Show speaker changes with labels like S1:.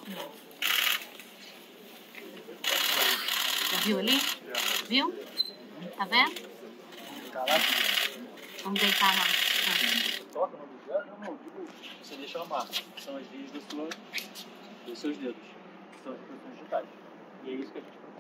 S1: Já viu ali?
S2: Já.
S1: Viu? Tá vendo?
S2: Tá lá?
S1: Vamos deitar lá.
S2: Toca no objeto, não, você deixa a marca. São as linhas dos seus dedos. São as posições digitais. E é isso que a gente